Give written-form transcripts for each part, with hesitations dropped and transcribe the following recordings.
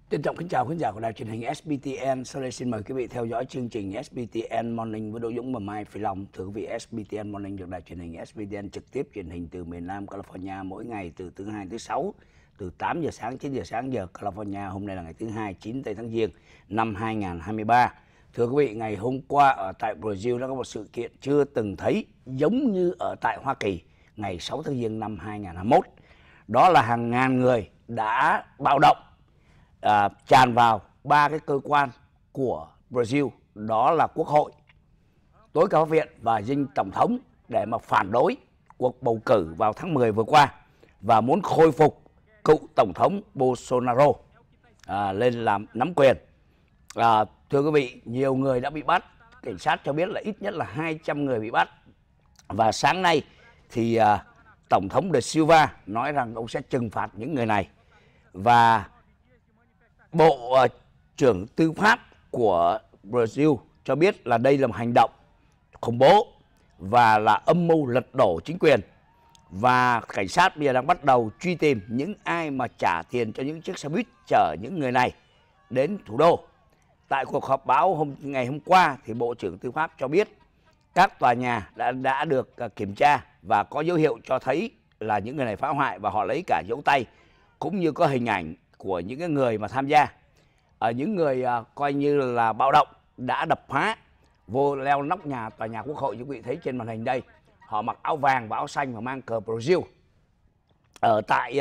Trân trọng kính chào khán giả của đài truyền hình SBTN. Sau đây xin mời quý vị theo dõi chương trình SBTN Morning với Đỗ Dũng và Mai Phi Long. Thưa quý vị, SBTN Morning được đài truyền hình SBTN trực tiếp truyền hình từ miền Nam California mỗi ngày từ thứ Hai tới Sáu, từ 8 giờ sáng 9 giờ sáng giờ California. Hôm nay là ngày thứ Hai 9 tây tháng Giêng năm 2023. Thưa quý vị, ngày hôm qua ở tại Brazil đã có một sự kiện chưa từng thấy giống như ở tại Hoa Kỳ ngày 6 tháng Giêng năm 2021. Đó là hàng ngàn người đã bạo động tràn vào ba cái cơ quan của Brazil, đó là Quốc hội, tối cao pháp viện và dinh tổng thống, để mà phản đối cuộc bầu cử vào tháng 10 vừa qua và muốn khôi phục cựu tổng thống Bolsonaro lên làm nắm quyền. Thưa quý vị, nhiều người đã bị bắt. Cảnh sát cho biết là ít nhất là 200 người bị bắt. Và sáng nay thì Tổng thống De Silva nói rằng ông sẽ trừng phạt những người này. Và Bộ trưởng Tư pháp của Brazil cho biết là đây là một hành động khủng bố và là âm mưu lật đổ chính quyền. Và cảnh sát bây giờ đang bắt đầu truy tìm những ai mà trả tiền cho những chiếc xe buýt chở những người này đến thủ đô. Tại cuộc họp báo ngày hôm qua thì Bộ trưởng Tư pháp cho biết các tòa nhà đã được kiểm tra và có dấu hiệu cho thấy là những người này phá hoại, và họ lấy cả dấu tay cũng như có hình ảnh của những cái người mà tham gia. Những người coi như là bạo động đã đập phá, vô leo nóc tòa nhà Quốc hội, như quý vị thấy trên màn hình đây. Họ mặc áo vàng và áo xanh và mang cờ Brazil. Ở tại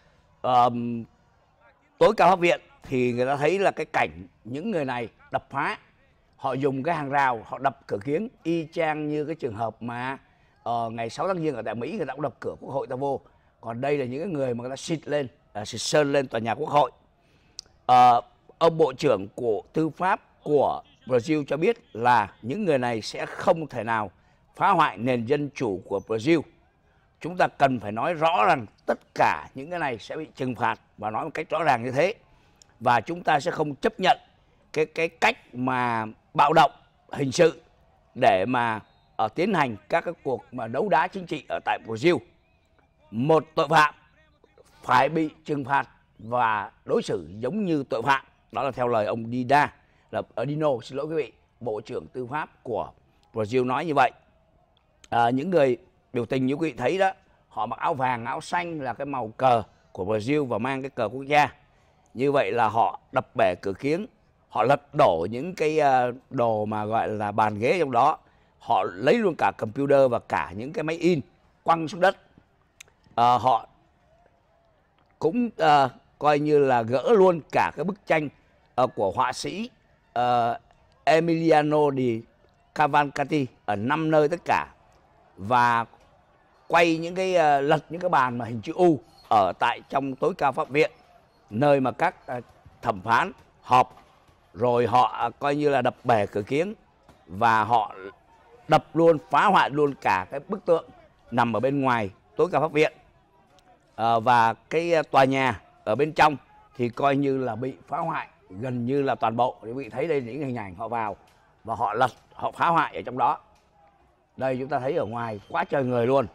tối cao pháp viện thì người ta thấy là cái cảnh những người này đập phá. Họ dùng cái hàng rào, họ đập cửa kiếng y chang như cái trường hợp mà ngày 6 tháng Giêng ở tại Mỹ người ta cũng đập cửa Quốc hội ta vô. Còn đây là những cái người mà người ta xịt sơn lên tòa nhà Quốc hội. Ông Bộ trưởng của Tư pháp của Brazil cho biết là những người này sẽ không thể nào phá hoại nền dân chủ của Brazil. Chúng ta cần phải nói rõ rằng tất cả những cái này sẽ bị trừng phạt, và nói một cách rõ ràng như thế. Và chúng ta sẽ không chấp nhận cái cách mà bạo động hình sự để mà tiến hành các cái cuộc mà đấu đá chính trị ở tại Brazil. Một tội phạm phải bị trừng phạt và đối xử giống như tội phạm. Đó là theo lời ông Dino, xin lỗi quý vị, Bộ trưởng Tư pháp của Brazil nói như vậy. Những người biểu tình như quý vị thấy đó, họ mặc áo vàng, áo xanh là cái màu cờ của Brazil và mang cái cờ quốc gia. Như vậy là họ đập bể cửa kiếng, họ lật đổ những cái đồ mà gọi là bàn ghế trong đó. Họ lấy luôn cả computer và cả những cái máy in quăng xuống đất. Họ cũng coi như là gỡ luôn cả cái bức tranh của họa sĩ Emiliano di Cavalcanti ở 5 nơi tất cả, và quay những cái lật những cái bàn mà hình chữ U ở tại trong tối cao pháp viện, nơi mà các thẩm phán họp. Rồi họ coi như là đập bể cửa kiếng và họ đập luôn, phá hoại luôn cả cái bức tượng nằm ở bên ngoài tối cao pháp viện. Và cái tòa nhà ở bên trong thì coi như là bị phá hoại gần như là toàn bộ. Quý vị thấy đây những hình ảnh họ vào và họ lật, họ phá hoại ở trong đó. Đây chúng ta thấy ở ngoài quá trời người luôn.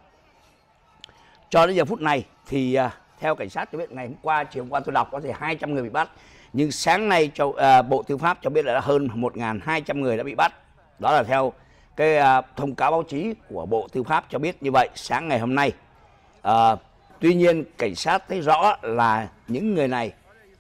Cho đến giờ phút này thì theo cảnh sát cho biết, ngày hôm qua, chiều hôm qua tôi đọc có thể 200 người bị bắt, nhưng sáng nay Bộ Tư pháp cho biết là đã hơn 1.200 người đã bị bắt. Đó là theo cái thông cáo báo chí của Bộ Tư pháp cho biết như vậy sáng ngày hôm nay. Tuy nhiên cảnh sát thấy rõ là những người này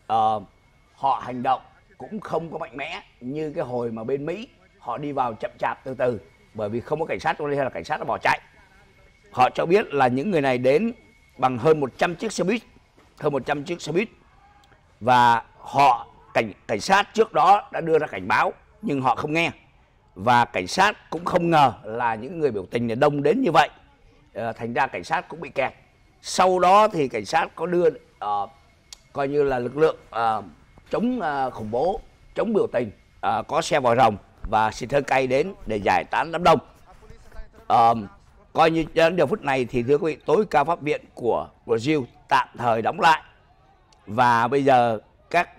họ hành động cũng không có mạnh mẽ như cái hồi mà bên Mỹ họ đi vào chậm chạp từ từ, bởi vì không có cảnh sát trong đây là cảnh sát đã bỏ chạy. Họ cho biết là những người này đến bằng hơn 100 chiếc xe buýt, hơn 100 chiếc xe buýt, và cảnh sát trước đó đã đưa ra cảnh báo nhưng họ không nghe, và cảnh sát cũng không ngờ là những người biểu tình này đông đến như vậy. Thành ra cảnh sát cũng bị kẹt. Sau đó thì cảnh sát có đưa coi như là lực lượng chống khủng bố, chống biểu tình, có xe vòi rồng và xịt hơi cay đến để giải tán đám đông. Coi như đến giờ phút này thì thưa quý vị, tối cao pháp viện của Brazil tạm thời đóng lại, và bây giờ các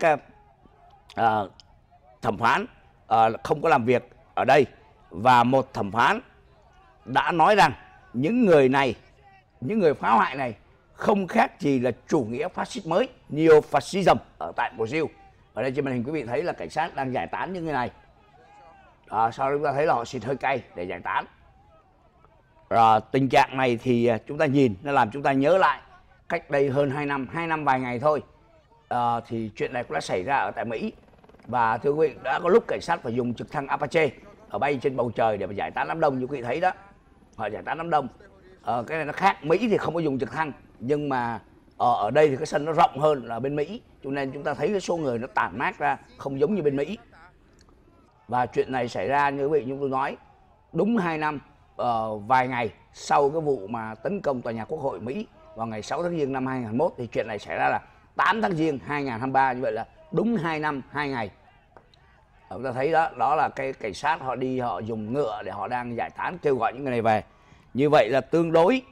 thẩm phán không có làm việc ở đây. Và một thẩm phán đã nói rằng những người này, những người phá hoại này không khác gì là chủ nghĩa phát xít mới, neo-fascism ở tại Brazil. Ở đây trên màn hình quý vị thấy là cảnh sát đang giải tán như thế này. Sau đó chúng ta thấy là họ xịt hơi cay để giải tán. Tình trạng này thì chúng ta nhìn nó làm chúng ta nhớ lại cách đây hơn 2 năm vài ngày thôi, thì chuyện này cũng đã xảy ra ở tại Mỹ. Và thưa quý vị, đã có lúc cảnh sát phải dùng trực thăng Apache ở bay trên bầu trời để mà giải tán đám đông, như quý vị thấy đó. Họ giải tán đám đông. Cái này nó khác, Mỹ thì không có dùng trực thăng, nhưng mà ở đây thì cái sân nó rộng hơn là bên Mỹ, cho nên chúng ta thấy cái số người nó tản mát ra không giống như bên Mỹ. Và chuyện này xảy ra như quý vị, như tôi nói, đúng 2 năm vài ngày sau cái vụ mà tấn công tòa nhà Quốc hội Mỹ vào ngày 6 tháng Giêng năm 2021, thì chuyện này xảy ra là 8 tháng Giêng 2023, như vậy là đúng 2 năm 2 ngày. Chúng ta thấy đó, đó là cái cảnh sát họ đi, họ dùng ngựa để họ đang giải tán, kêu gọi những người này về. Như vậy là tương đối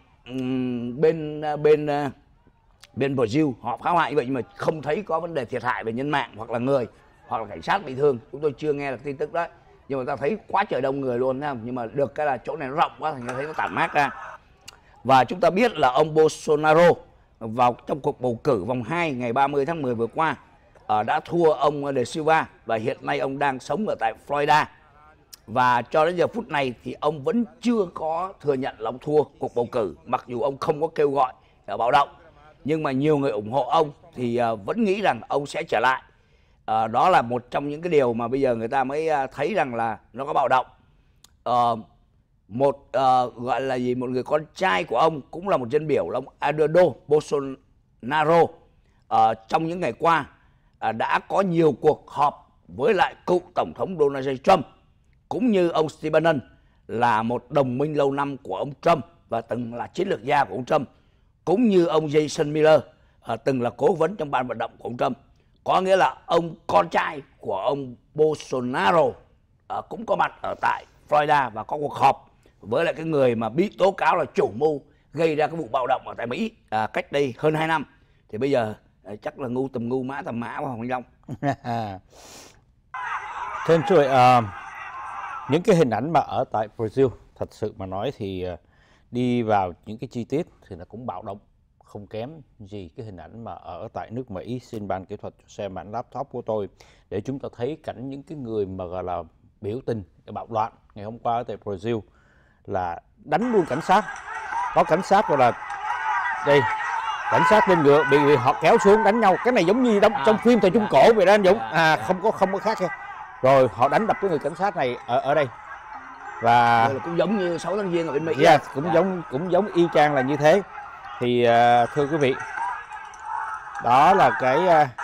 bên Brazil họ phá hoại như vậy, nhưng mà không thấy có vấn đề thiệt hại về nhân mạng hoặc là người hoặc là cảnh sát bị thương. Chúng tôi chưa nghe được tin tức đó, nhưng mà ta thấy quá trời đông người luôn, thấy không? Nhưng mà được cái là chỗ này nó rộng quá, thành ra thấy nó tản mát ra. Và chúng ta biết là ông Bolsonaro vào trong cuộc bầu cử vòng 2 ngày 30 tháng 10 vừa qua đã thua ông De Silva, và hiện nay ông đang sống ở tại Florida. Và cho đến giờ phút này thì ông vẫn chưa có thừa nhận là ông thua cuộc bầu cử, mặc dù ông không có kêu gọi bạo động. Nhưng mà nhiều người ủng hộ ông thì vẫn nghĩ rằng ông sẽ trở lại. Đó là một trong những cái điều mà bây giờ người ta mới thấy rằng là nó có bạo động. Gọi là gì, một người con trai của ông cũng là một dân biểu là ông Eduardo Bolsonaro trong những ngày qua đã có nhiều cuộc họp với lại cựu tổng thống Donald J. Trump, cũng như ông Steve Bannon là một đồng minh lâu năm của ông Trump và từng là chiến lược gia của ông Trump, cũng như ông Jason Miller từng là cố vấn trong ban vận động của ông Trump. Có nghĩa là ông con trai của ông Bolsonaro cũng có mặt ở tại Florida và có cuộc họp với lại cái người mà bị tố cáo là chủ mưu gây ra cái vụ bạo động ở tại Mỹ cách đây hơn 2 năm. Thì bây giờ chắc là ngu tầm ngu, mã tầm mã của Hoàng Minh Long. Thưa anh Chuỗi, những cái hình ảnh mà ở tại Brazil thật sự mà nói thì đi vào những cái chi tiết thì nó cũng bạo động không kém gì cái hình ảnh mà ở tại nước Mỹ. Xin ban kỹ thuật xem màn laptop của tôi để chúng ta thấy cảnh những cái người mà gọi là biểu tình bạo loạn ngày hôm qua ở tại Brazil là đánh luôn cảnh sát. Có cảnh sát gọi là đây, cảnh sát lên ngựa bị họ kéo xuống đánh nhau. Cái này giống như trong phim thời Trung Cổ vậy đó anh Dũng. Không có khác. Rồi họ đánh đập cái người cảnh sát này ở đây. Và cũng giống như 6 tháng Giêng ở bên Mỹ. Cũng giống y chang là như thế. Thì thưa quý vị, đó là cái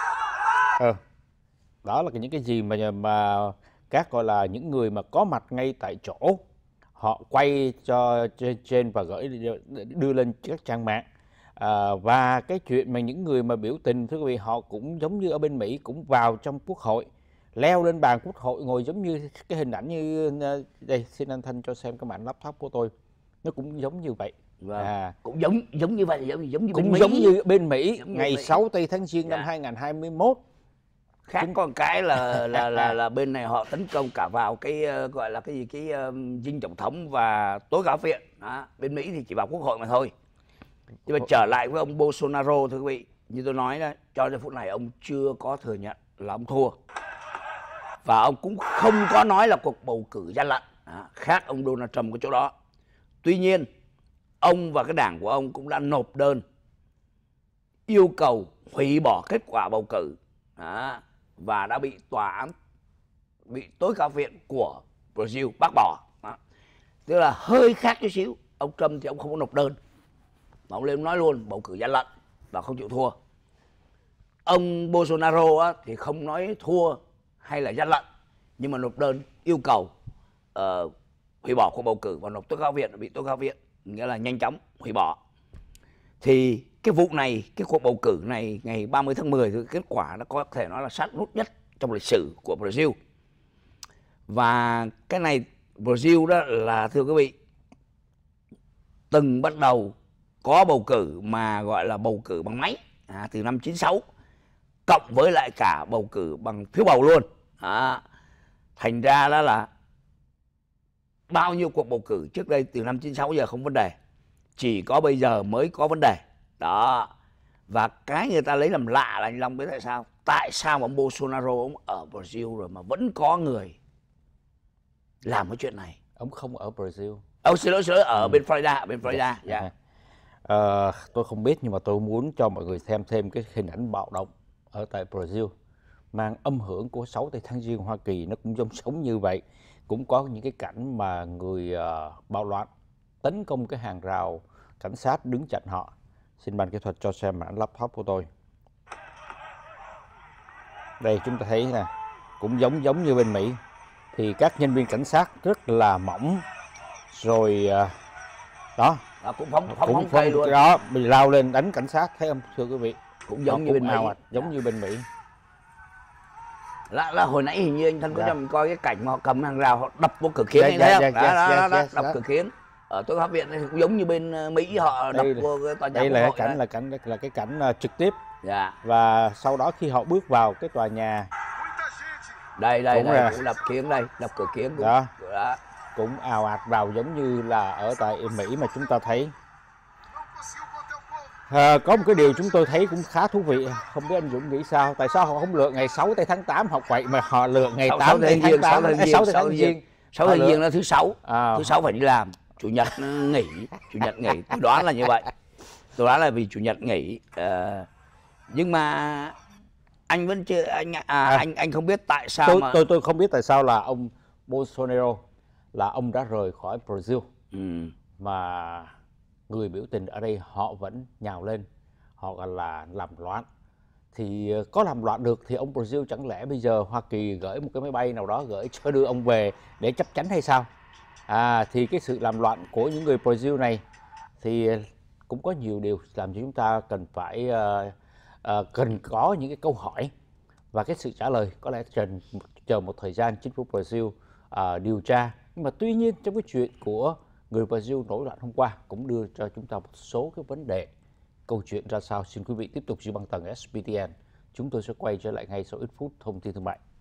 đó là những cái gì mà các gọi là những người mà có mặt ngay tại chỗ họ quay cho trên và đưa lên các trang mạng. Và cái chuyện mà những người mà biểu tình, thưa quý vị, họ cũng giống như ở bên Mỹ, cũng vào trong Quốc hội, leo lên bàn Quốc hội ngồi giống như cái hình ảnh như đây. Xin anh Thanh cho xem cái màn laptop của tôi, nó cũng giống như vậy. Cũng giống như vậy, giống như cũng bên giống Mỹ. như bên Mỹ ngày 6 tháng Giêng năm 2021. Khác có một cái là bên này họ tấn công cả vào cái gọi là cái gì, cái dinh tổng thống và tối cao viện. Bên Mỹ thì chỉ vào Quốc hội mà thôi. Nhưng mà trở lại với ông Bolsonaro, thưa quý vị, như tôi nói đó, cho đến phút này ông chưa có thừa nhận là ông thua, và ông cũng không có nói là cuộc bầu cử gian lận. Khác ông Donald Trump cái chỗ đó. Tuy nhiên ông và cái đảng của ông cũng đã nộp đơn yêu cầu hủy bỏ kết quả bầu cử và đã bị tòa án, bị tối cao viện của Brazil bác bỏ. Tức là hơi khác chút xíu. Ông Trump thì ông không có nộp đơn, mà ông lên nói luôn bầu cử gian lận và không chịu thua. Ông Bolsonaro thì không nói thua hay là gian lận, nhưng mà nộp đơn yêu cầu hủy bỏ cuộc bầu cử và nộp tối cao viện, bị tối cao viện nghĩa là nhanh chóng hủy bỏ. Thì cái vụ này, cái cuộc bầu cử này ngày 30 tháng 10 thì kết quả nó có thể nói là sát nút nhất trong lịch sử của Brazil. Và cái này Brazil đó là, thưa quý vị, từng bắt đầu có bầu cử mà gọi là bầu cử bằng máy từ năm 96, cộng với lại cả bầu cử bằng phiếu bầu luôn. Thành ra đó là bao nhiêu cuộc bầu cử trước đây từ năm 96 giờ không vấn đề, chỉ có bây giờ mới có vấn đề đó. Và cái người ta lấy làm lạ là anh Long biết tại sao? Tại sao mà Bolsonaro ông ở Brazil rồi mà vẫn có người làm cái chuyện này? Ông không ở Brazil. Xin lỗi, ở bên Florida, dạ. Tôi không biết, nhưng mà tôi muốn cho mọi người xem thêm cái hình ảnh bạo động ở tại Brazil, mang âm hưởng của 6 tháng Giêng Hoa Kỳ. Nó cũng giống như vậy, cũng có những cái cảnh mà người bạo loạn tấn công cái hàng rào, cảnh sát đứng chặn họ. Xin ban kỹ thuật cho xem màn laptop của tôi. Đây chúng ta thấy nè, cũng giống như bên Mỹ, thì các nhân viên cảnh sát rất là mỏng, rồi đó Cũng phóng tay luôn đó, bị lao lên đánh cảnh sát, thấy không thưa quý vị? Cũng giống như bên Mỹ, giống như bên Mỹ. Là hồi nãy hình như anh Thân có cho mình coi cái cảnh mà họ cầm hàng rào họ đập vô cửa kiến, thấy không? Đập cửa kiến ở Tối Học Viện cũng giống như bên Mỹ, họ đập vô cái tòa nhà. Đây là cái cảnh trực tiếp. Và sau đó khi họ bước vào cái tòa nhà, đây cũng đập kiến, đây đập cửa kiến cũng, cũng ào ạt vào giống như là ở tại Mỹ mà chúng ta thấy. Có một cái điều chúng tôi thấy cũng khá thú vị, không biết anh Dũng nghĩ sao? Tại sao họ không lựa ngày 6 tháng 8 học vậy mà họ lựa ngày 8 tháng 8? 6 tháng Giêng. 6 tháng Giêng là thứ sáu. Thứ sáu phải đi làm, chủ nhật nghỉ, tôi đoán là như vậy. Tôi đoán là vì chủ nhật nghỉ. Nhưng mà anh vẫn chưa anh không biết tại sao tôi không biết tại sao là ông Bolsonaro là ông đã rời khỏi Brazil, mà người biểu tình ở đây họ vẫn nhào lên, họ gọi là làm loạn. Thì có làm loạn được thì ông Brazil chẳng lẽ bây giờ Hoa Kỳ gửi một cái máy bay nào đó gửi cho đưa ông về để chấp chắn hay sao? Thì cái sự làm loạn của những người Brazil này thì cũng có nhiều điều làm cho chúng ta cần phải cần có những cái câu hỏi và cái sự trả lời. Có lẽ chờ một thời gian chính phủ Brazil điều tra. Nhưng mà tuy nhiên trong cái chuyện của người Brazil nổi loạn hôm qua cũng đưa cho chúng ta một số cái vấn đề. Câu chuyện ra sao xin quý vị tiếp tục giữ băng tần SBTN. Chúng tôi sẽ quay trở lại ngay sau ít phút thông tin thương mại.